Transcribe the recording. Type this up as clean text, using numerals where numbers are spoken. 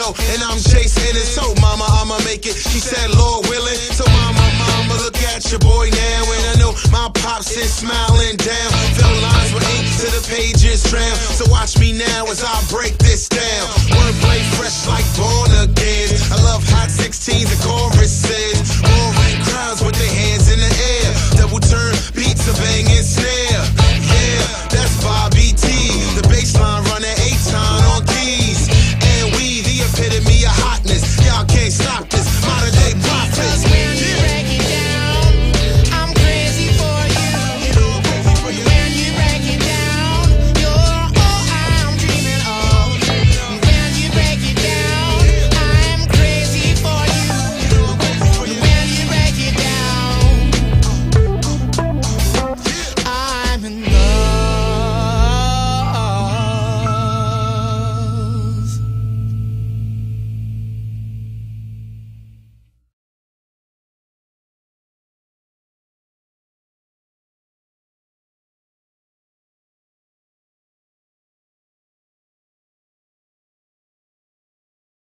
know, and I'm chasing it. So mama, I'ma make it. She said, Lord willing. So mama, look at your boy now. And I know my pops is smiling down. Fill lines with ink to the pages drown. So watch me now as I break this down. Wordplay fresh like